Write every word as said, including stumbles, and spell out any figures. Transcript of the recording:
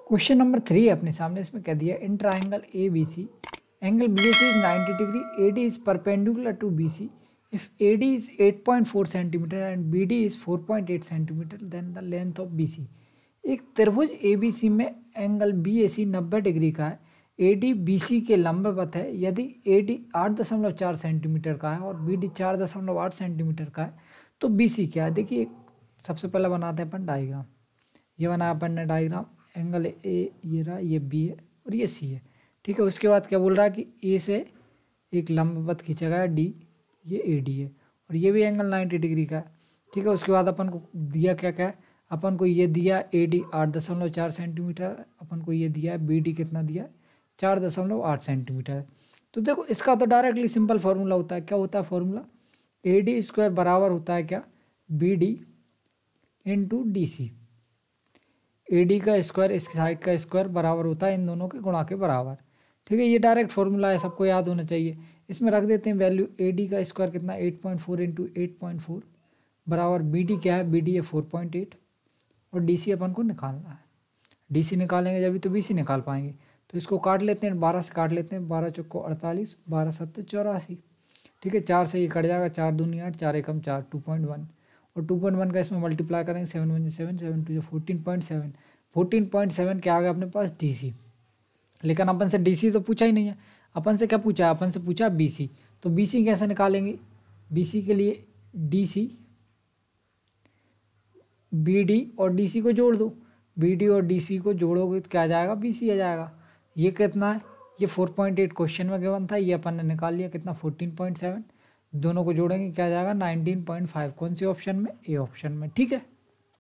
Question number three है अपने सामने, इसमें कह दिया in triangle A B C angle B A C is ninety degree, A D is perpendicular to B C, if A D is eight point four centimetre and B D is four point eight centimetre then the length of B C. एक त्रिभुज ए B सी में angle B A सी नब्बे degree का है, A D B C के लंबवत है, यदि ए डी आठ दशमलव चार सेंटीमीटर का है और बी डी चार दशमलव आठ सेंटीमीटर का है तो बी सी क्या है। देखिए सबसे पहले बनाते हैं अपन डायग्राम, ये बनाया अपन ने डायग्राम, एंगल ए ये रहा, ये बी है और ये सी है, ठीक है। उसके बाद क्या बोल रहा है कि ए से एक लंबवत खींचा गया डी, ये ए डी है और ये भी एंगल नाइन्टी डिग्री का है, ठीक है। उसके बाद अपन को दिया क्या क्या है, अपन को ये दिया ए डी आठ दशमलव चार सेंटीमीटर, अपन को ये दिया है बी डी कितना दिया है चार दशमलव आठ सेंटीमीटर है। तो देखो इसका तो डायरेक्टली सिंपल फार्मूला होता है, क्या होता है फार्मूला, ए डी स्क्वायर बराबर होता है क्या, B D into D C. A D का स्क्वायर इस साइड का स्क्वायर बराबर होता है इन दोनों के गुणा के बराबर, ठीक है। ये डायरेक्ट फार्मूला है, सबको याद होना चाहिए। इसमें रख देते हैं वैल्यू, ए डी का स्क्वायर कितना eight point four into eight point four बराबर बी डी क्या है, बी डी है फोर पॉइंट एट और डी सी अपन को निकालना है। डी सी निकालेंगे जब तो बी सी निकाल पाएंगे। तो इसको काट लेते हैं, बारह से काट लेते हैं, बारह चौको अड़तालीस, बारह सत्तर चौरासी, ठीक है। चार से ये कट जाएगा, चार दूनी आठ, चार एकम चार, टू पॉइंट वन और टू पॉइंट वन का इसमें मल्टीप्लाई करेंगे, seven one seven, seven two fourteen point seven, fourteen point seven क्या आ गया अपने पास डी सी। लेकिन अपन से डी सी तो पूछा ही नहीं है, अपन से क्या पूछा है, अपन से पूछा बी सी। तो बी सी कैसे निकालेंगे, बी सी के लिए डी सी बी डी और डी सी को जोड़ दो, बी डी और डी सी को जोड़ोगे तो क्या आ जाएगा, बी सी आ जाएगा। ये कितना है, ये फोर पॉइंट एट क्वेश्चन में गिवन था, ये अपन ने निकाल लिया कितना फोर्टीन पॉइंट सेवन, दोनों को जोड़ेंगे क्या आ जाएगा नाइनटीन पॉइंट फाइव। कौन से ऑप्शन में, ए ऑप्शन में, ठीक है।